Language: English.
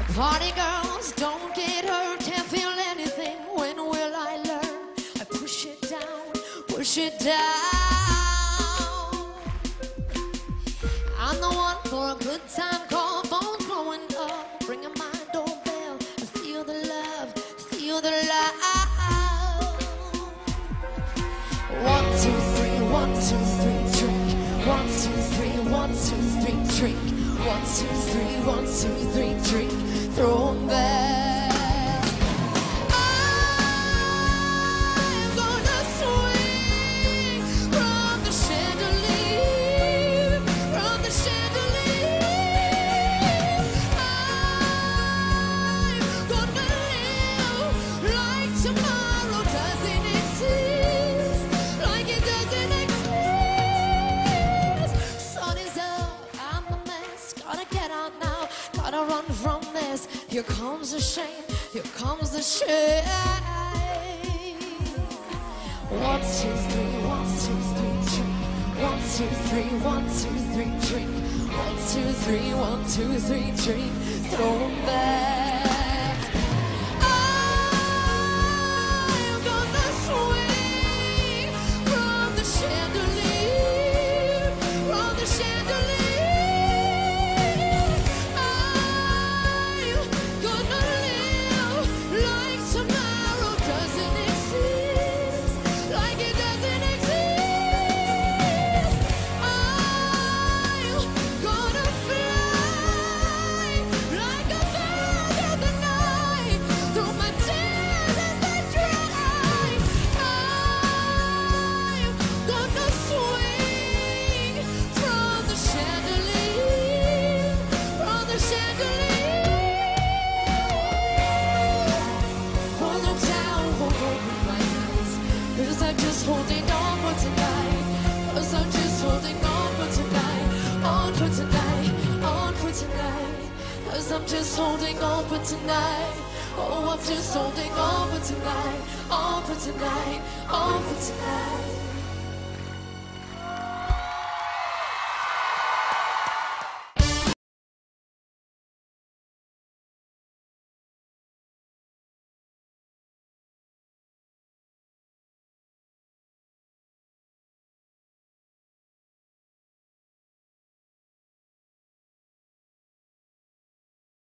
Party girls, don't get hurt, can't feel anything. When will I learn? I push it down, push it down. I'm the one for a good time call, phone's blowing up, ringing my doorbell. I feel the love, feel the love. 1, 2, 3, 1, 2, 3, drink. 1, 2, 3, 1, 2, 3, drink. 1, 2, 3, 1, 2, 3, drink. Throw 'em back. I'm gonna swing from the chandelier, from the chandelier. I'm gonna live like tomorrow doesn't exist, like it doesn't exist. Sun is up, I'm a mess, gotta get out now, gotta run from this. Here comes the shame, here comes the shame. 1, 2, 3, 1, 2, 3, drink. 1, 2, 3, 1, 2, 3, drink. 1, 2, 3, 1, 2, 3, drink. Throw 'em back. I'm gonna swing from the chandelier, from the chandelier. Holding on for tonight, 'cause I'm just holding on for tonight, on for tonight, on for tonight, 'cause I'm just holding on for tonight. Oh, I'm just holding on for tonight, on for tonight, on for tonight.